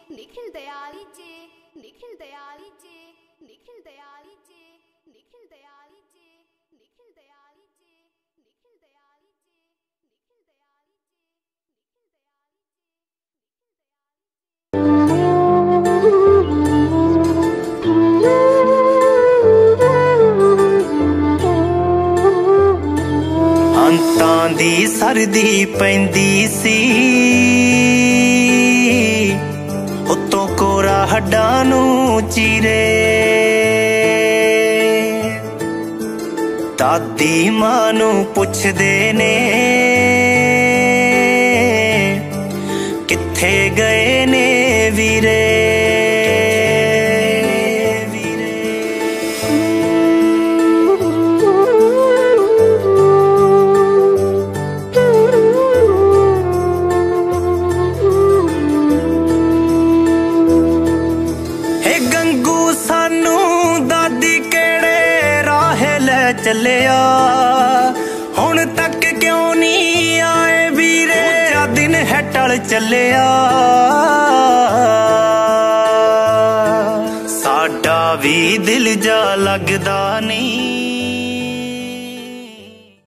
निखिल दयाली जे निखिल दयाली जे निखिल दयाली जे निखिल दयाली जे निखिल दयाली जे निखिल दयाली जे निखिल दयाली जे अंतां दी सर्दी पैंदी सी उत्तों कोरा हड्डां नू चीरे दादी मां नू पुछदे ने कित्थे गए ने वीरे। चलिया हुण तक क्यों नहीं आए वीरे, जा दिन है टल चलिया साडा भी दिल जा लगदा नहीं।